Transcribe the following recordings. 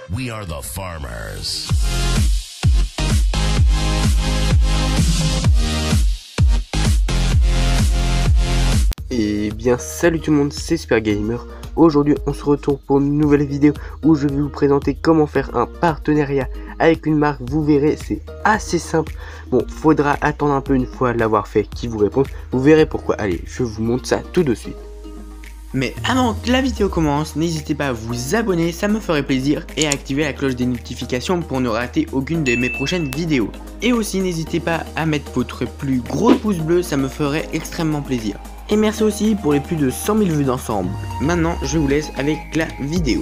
We are the farmers. Et bien salut tout le monde, c'est Super Gamer. Aujourd'hui on se retrouve pour une nouvelle vidéo où je vais vous présenter comment faire un partenariat avec une marque. Vous verrez, c'est assez simple. Bon, faudra attendre un peu une fois l'avoir fait qui vous répond. Vous verrez pourquoi. Allez, je vous montre ça tout de suite. Mais avant que la vidéo commence, n'hésitez pas à vous abonner, ça me ferait plaisir, et à activer la cloche des notifications pour ne rater aucune de mes prochaines vidéos. Et aussi n'hésitez pas à mettre votre plus gros pouce bleu, ça me ferait extrêmement plaisir. Et merci aussi pour les plus de 100 000 vues d'ensemble. Maintenant, je vous laisse avec la vidéo.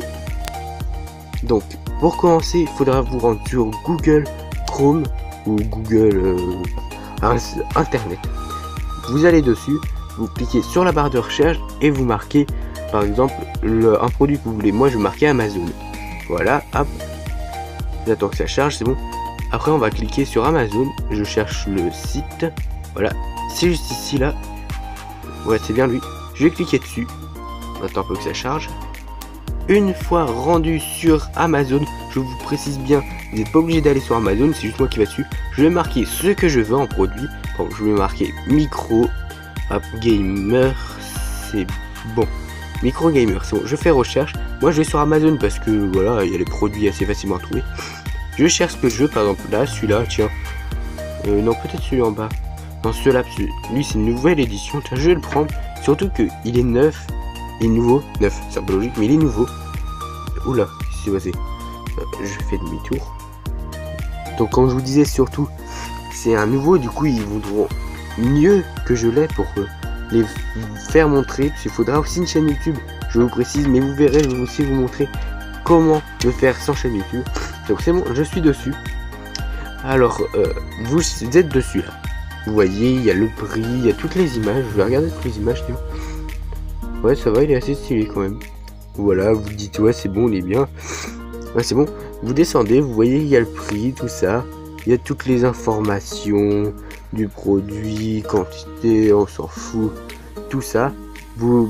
Donc, pour commencer, il faudra vous rendre sur Google Chrome ou Google Internet. Vous allez dessus, vous cliquez sur la barre de recherche et vous marquez par exemple un produit que vous voulez. Moi, je vais marquer Amazon. Voilà, hop. J'attends que ça charge, c'est bon. Après, on va cliquer sur Amazon. Je cherche le site. Voilà, c'est juste ici là. Ouais, c'est bien lui. Je vais cliquer dessus. On attend un peu que ça charge. Une fois rendu sur Amazon, je vous précise bien, vous n'êtes pas obligé d'aller sur Amazon, c'est juste moi qui va dessus. Je vais marquer ce que je veux en produit. Bon, je vais marquer micro gamer, c'est bon. Micro gamer, c'est bon. Je fais recherche. Moi, je vais sur Amazon parce que voilà, il y a les produits assez facilement à trouver. Je cherche ce que je veux, par exemple là, celui-là, tiens. Non, peut-être celui en bas. Non, celui-là, lui c'est une nouvelle édition, tiens, je vais le prendre, surtout que il est neuf, et nouveau, neuf, c'est un peu logique, mais il est nouveau. Oula, qu'est-ce qui s'est passé? Je fais demi-tour. Donc comme je vous disais, surtout, c'est un nouveau, du coup ils voudront mieux que je l'ai pour les faire montrer. Il faudra aussi une chaîne YouTube, je vous précise, mais vous verrez, je vais aussi vous montrer comment le faire sans chaîne YouTube. Donc c'est bon, je suis dessus. Alors, vous êtes dessus là. Vous voyez, il y a le prix, il y a toutes les images. Je vais regarder toutes les images. Ouais, ça va, il est assez stylé quand même. Voilà, vous dites, ouais, c'est bon, il est bien. Ouais, c'est bon. Vous descendez, vous voyez, il y a le prix, tout ça. Il y a toutes les informations du produit, quantité, on s'en fout. Tout ça. Vous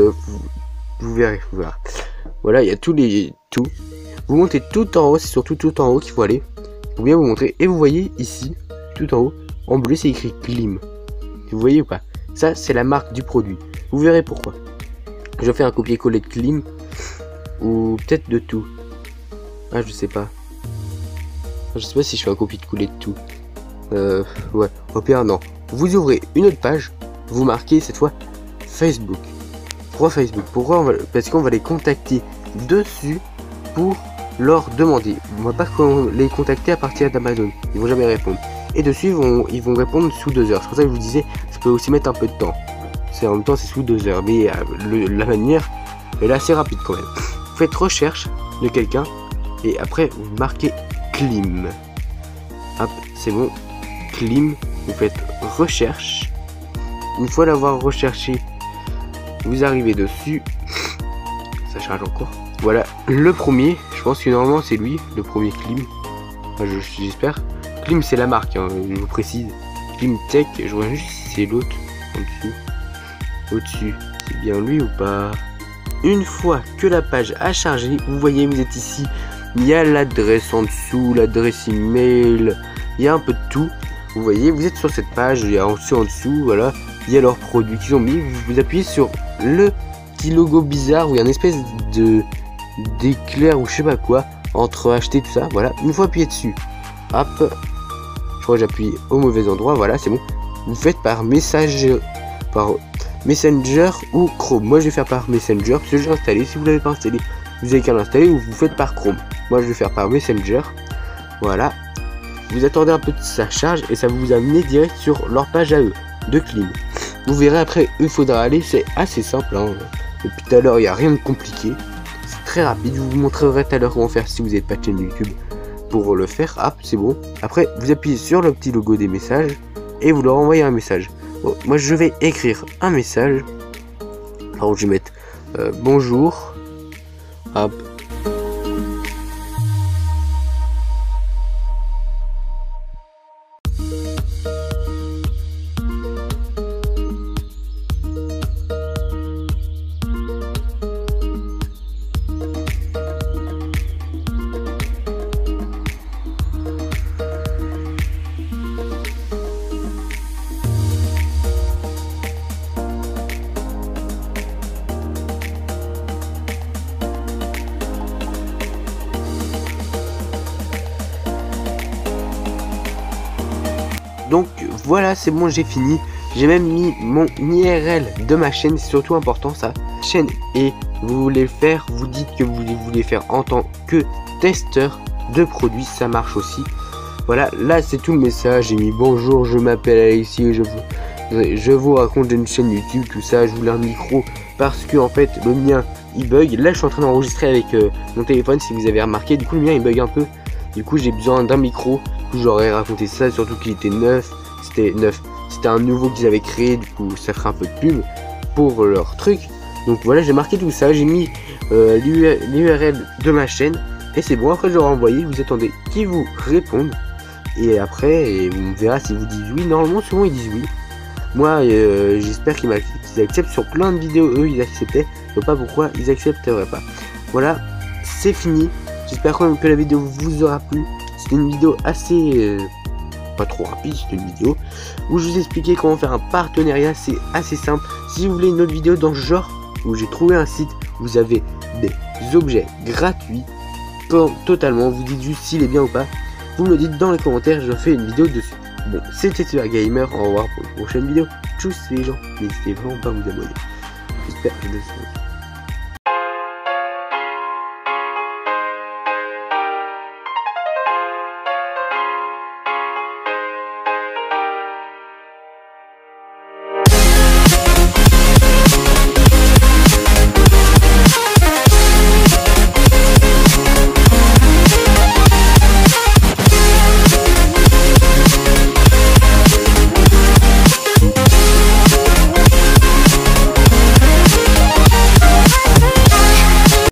verrez, voilà. Voilà, il y a tout. Vous montez tout en haut, c'est surtout tout en haut qu'il faut aller. Pour bien vous montrer. Et vous voyez ici, tout en haut. En bleu, c'est écrit Klim. Vous voyez ou pas? Ça, c'est la marque du produit. Vous verrez pourquoi. Je vais faire un copier-coller de Klim. Ou peut-être de tout. Ah, je sais pas. Je sais pas si je fais un copier-coller de tout. Ouais. Au pire, non. Vous ouvrez une autre page. Vous marquez cette fois Facebook. Pourquoi Facebook? Pourquoi Parce qu'on va les contacter dessus pour leur demander. On va pas les contacter à partir d'Amazon. Ils vont jamais répondre. Et dessus ils vont répondre sous 2 heures. C'est pour ça que je vous disais, ça peut aussi mettre un peu de temps. En même temps c'est sous 2 heures. Mais la manière elle est assez rapide quand même. Vous faites recherche de quelqu'un. Et après vous marquez Klim. Hop, c'est bon. Klim. Vous faites recherche. Une fois l'avoir recherché, vous arrivez dessus. Ça charge encore. Voilà le premier. Je pense que normalement c'est lui. Le premier Klim. Enfin, j'espère. Klim c'est la marque, hein, je vous précise. Klim Tech, je vois juste si c'est l'autre en dessous. Au-dessus, c'est bien lui ou pas? Une fois que la page a chargé, vous voyez, vous êtes ici. Il y a l'adresse en dessous, l'adresse email, il y a un peu de tout. Vous voyez, vous êtes sur cette page, il y a aussi en dessous, voilà, il y a leurs produits qu'ils ont mis. Vous appuyez sur le petit logo bizarre où il y a une espèce d'éclair ou je sais pas quoi entre acheter tout ça. Voilà, une fois appuyé dessus, hop. Je crois que j'appuie au mauvais endroit, voilà, c'est bon. Vous faites par Messenger ou Chrome. Moi je vais faire par Messenger parce que j'ai installé. Si vous l'avez pas installé, vous avez qu'à l'installer ou vous faites par Chrome. Moi je vais faire par Messenger. Voilà. Vous attendez un peu que ça charge et ça va vous amener direct sur leur page à eux de Klim. Vous verrez après, il faudra aller, c'est assez simple. Hein. Depuis tout à l'heure, il n'y a rien de compliqué. C'est très rapide. Je vous montrerai tout à l'heure comment faire si vous n'avez pas de chaîne YouTube. Pour le faire, hop, c'est bon. Après, vous appuyez sur le petit logo des messages et vous leur envoyez un message. Bon, moi, je vais écrire un message. Alors, je vais mettre bonjour. Hop. Donc voilà, c'est bon, j'ai fini. J'ai même mis mon IRL de ma chaîne, c'est surtout important ça. Chaîne, et vous voulez le faire, vous dites que vous voulez faire en tant que testeur de produits, ça marche aussi. Voilà, là c'est tout le message. J'ai mis bonjour, je m'appelle Alexis, je vous raconte une chaîne YouTube, tout ça. Je voulais un micro parce que en fait le mien il bug. Là je suis en train d'enregistrer avec mon téléphone, si vous avez remarqué. Du coup le mien il bug un peu. Du coup j'ai besoin d'un micro. Du coup j'aurais raconté ça, surtout qu'il était neuf. C'était un nouveau qu'ils avaient créé. Du coup ça ferait un peu de pub pour leur truc. Donc voilà, j'ai marqué tout ça. J'ai mis l'URL de ma chaîne. Et c'est bon, après je l'aurai envoyé. Vous attendez qu'ils vous répondent. Et après, on verra si vous dites oui. Normalement souvent ils disent oui. Moi j'espère qu'ils acceptent. Sur plein de vidéos eux ils acceptaient. Je sais pas pourquoi ils accepteraient pas. Voilà, c'est fini. J'espère quand même que la vidéo vous aura plu. C'était une vidéo assez pas trop rapide, c'était une vidéo où je vous expliquais comment faire un partenariat. C'est assez simple. Si vous voulez une autre vidéo dans ce genre, où j'ai trouvé un site, vous avez des objets gratuits totalement. Vous dites juste s'il est bien ou pas. Vous me le dites dans les commentaires, je fais une vidéo dessus. Bon, c'était Super Gamer, au revoir pour une prochaine vidéo. Tchuss les gens, n'hésitez vraiment pas à vous abonner. J'espère que vous